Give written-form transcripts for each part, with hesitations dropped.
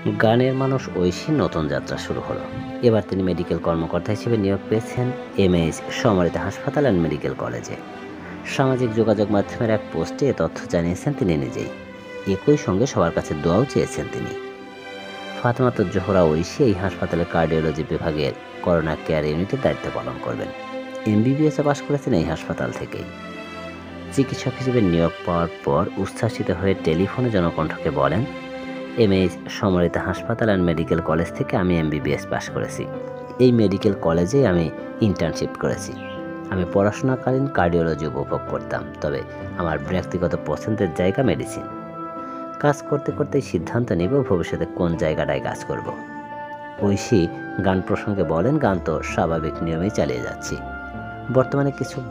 গানের মানুষ ঐশীর নতুন যাত্রা শুরু হলো। এবার তিনি মেডিকেল কর্মকর্তা হিসেবে নিয়োগ পেয়েছেন এমএইচ সম্মানিত হাসপাতাল অ্যান্ড মেডিকেল কলেজে। সামাজিক যোগাযোগ মাধ্যমের এক পোস্টে এ তথ্য জানিয়েছেন তিনি নিজেই। একই সঙ্গে সবার কাছে দোয়াও চেয়েছেন তিনি। ফাতেমা তুজ জোহরা ঐশী এই হাসপাতালের কার্ডিওলজি বিভাগের করোনা কেয়ার ইউনিটের দায়িত্ব পালন করবেন। এমবিবিএসে পাশ করেছেন এই হাসপাতাল থেকেই। চিকিৎসক হিসেবে নিয়োগ পাওয়ার পর উচ্ছ্বাসিত হয়ে টেলিফোনে জনকণ্ঠকে বলেন, এমএইচ সম্মানিত হাসপাতাল অ্যান্ড মেডিকেল কলেজ থেকে আমি এমবিবিএস পাশ করেছি। এই মেডিকেল কলেজেই আমি ইন্টার্নশিপ করেছি। আমি পড়াশোনাকালীন কার্ডিওলজি উপভোগ করতাম, তবে আমার ব্যক্তিগত পছন্দের জায়গা মেডিসিন। কাজ করতে করতেই সিদ্ধান্ত নেব ভবিষ্যতে কোন জায়গাটায় কাজ করব। ঐশী গান প্রসঙ্গে বলেন, গান তো স্বাভাবিক নিয়মেই চালিয়ে যাচ্ছি। বর্তমানে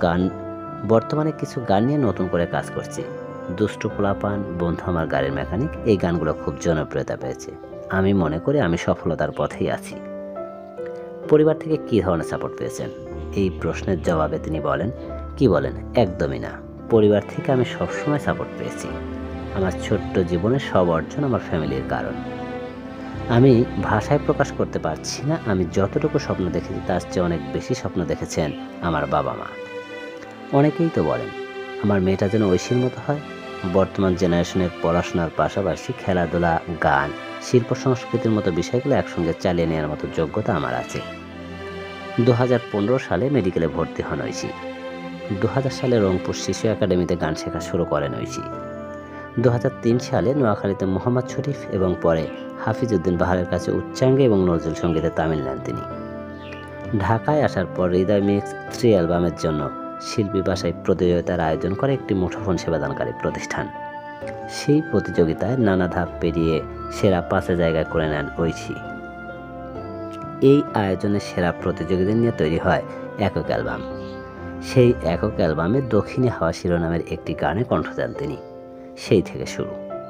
কিছু গান নিয়ে নতুন করে কাজ করছি। দুষ্টু পোলাপান, বন্ধু আমার গাড়ির মেকানিক, এই গানগুলো খুব জনপ্রিয়তা পেয়েছে। আমি মনে করি আমি সফলতার পথেই আছি। পরিবার থেকে কী ধরনের সাপোর্ট পেয়েছেন? এই প্রশ্নের জবাবে তিনি বলেন, কি বলেন, একদমই না। পরিবার থেকে আমি সবসময় সাপোর্ট পেয়েছি। আমার ছোট্ট জীবনের সব অর্জন আমার ফ্যামিলির কারণ। আমি ভাষায় প্রকাশ করতে পারছি না। আমি যতটুকু স্বপ্ন দেখেছি তার চেয়ে অনেক বেশি স্বপ্ন দেখেছেন আমার বাবা মা। অনেকেই তো বলেন আমার মেয়েটা যেন ঐশীর মতো হয়। বর্তমান জেনারেশনের পড়াশোনার পাশাপাশি খেলাধুলা, গান, শিল্প সংস্কৃতির মতো বিষয়গুলো একসঙ্গে চালিয়ে নেওয়ার মতো যোগ্যতা আমার আছে। 2015 সালে মেডিকেলে ভর্তি হন ঐশী। 2000 সালে রংপুর শিশু একাডেমিতে গান শেখা শুরু করেন ঐশী। 2003 সালে নোয়াখালীতে মোহাম্মদ শরীফ এবং পরে হাফিজ উদ্দিন বাহারের কাছে উচ্চাঙ্গে এবং নজরুল সঙ্গীতে তামিল নেন তিনি। ঢাকায় আসার পর হৃদয় মিক্স 3 অ্যালবামের জন্য শিল্পী ভাষায় প্রতিযোগিতার আয়োজন করে একটি মুঠোফোন সেবাদানকারী প্রতিষ্ঠান। সেই প্রতিযোগিতায় নানা ধাপ পেরিয়ে সেরা 5 জায়গায় করে নেন ঐশী। এই আয়োজনে সেরা প্রতিযোগীদের নিয়ে তৈরি হয় একক অ্যালবাম। সেই একক অ্যালবামে দক্ষিণী হাওয়া শিরোনামের একটি গানে কণ্ঠ দেন তিনি। সেই থেকে শুরু।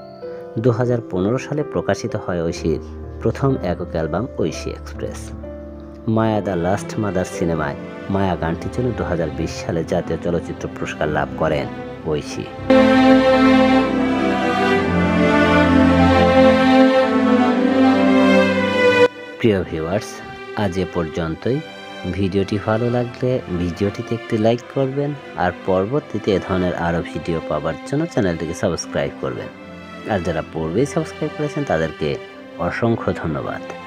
2015 সালে প্রকাশিত হয় ঐশীর প্রথম একক album Oyshee express. Maya the last mother সিনেমায় মায়া গানটির জন্য 2020 সালে জাতীয় চলচ্চিত্র পুরস্কার লাভ করেন ঐশী। প্রিয় ভিউয়ার্স, আজ এ পর্যন্তই। ভিডিওটি ভালো লাগলে ভিডিওটিতে একটি লাইক করবেন, আর পরবর্তীতে এ ধরনের আরও ভিডিও পাওয়ার জন্য চ্যানেলটিকে সাবস্ক্রাইব করবেন। আর যারা পূর্বেই সাবস্ক্রাইব করেছেন তাদেরকে অসংখ্য ধন্যবাদ।